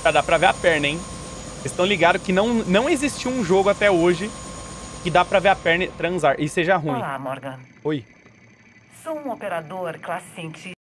Dá pra ver a perna, hein? Vocês estão ligados que não existiu um jogo até hoje que dá pra ver a perna transar e seja ruim. Olá, Morgan. Oi. Sou um operador classe cientista.